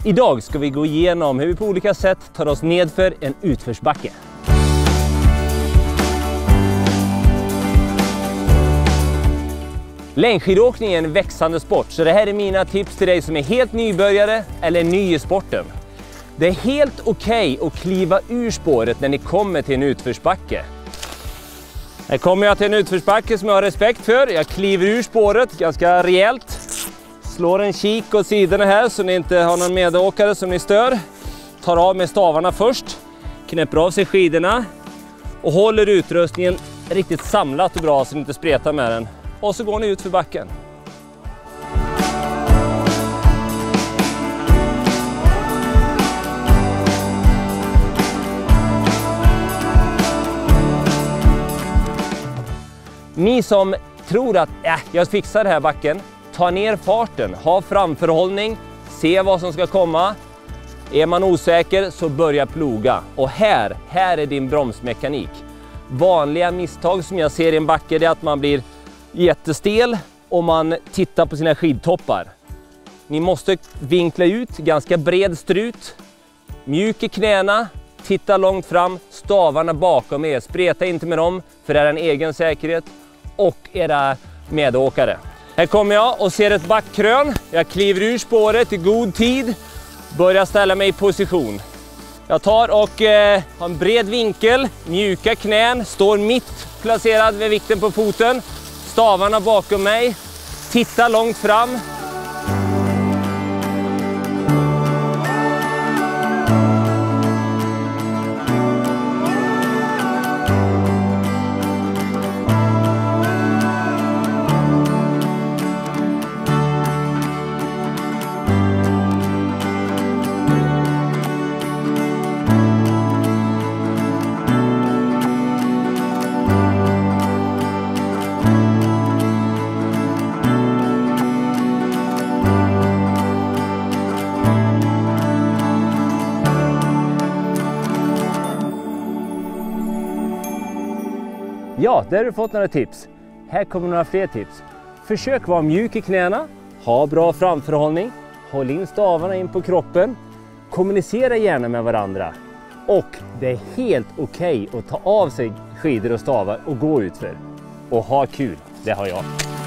Idag ska vi gå igenom hur vi på olika sätt tar oss nedför en utförsbacke. Längdskidåkning är en växande sport, så det här är mina tips till dig som är helt nybörjare eller ny i sporten. Det är helt okej att kliva ur spåret när ni kommer till en utförsbacke. Här kommer jag till en utförsbacke som jag har respekt för. Jag kliver ur spåret ganska rejält. Slår en kik åt sidorna här så ni inte har någon medåkare som ni stör. Tar av med stavarna först. Knäpper av sig skidorna. Och håller utrustningen riktigt samlat och bra så ni inte spretar med den. Och så går ni ut för backen. Ni som tror att jag fixar det här backen, ta ner farten, ha framförhållning, se vad som ska komma. Är man osäker så börja ploga. Och här är din bromsmekanik. Vanliga misstag som jag ser i en backe är att man blir jättestel och man tittar på sina skidtoppar. Ni måste vinkla ut, ganska bred strut, mjuk i knäna, titta långt fram, stavarna bakom er, spreta inte med dem för det är en egen säkerhet och era medåkare. Här kommer jag och ser ett backkrön, jag kliver ur spåret i god tid, börjar ställa mig i position. Jag tar och har en bred vinkel, mjuka knän, står mitt placerad vid vikten på foten. Stavarna bakom mig, titta långt fram. Ja, där har du fått några tips. Här kommer några fler tips. Försök vara mjuk i knäna, ha bra framförhållning, håll in stavarna in på kroppen, kommunicera gärna med varandra. Och det är helt okej att ta av sig skidor och stavar och gå utför. Och ha kul, det har jag.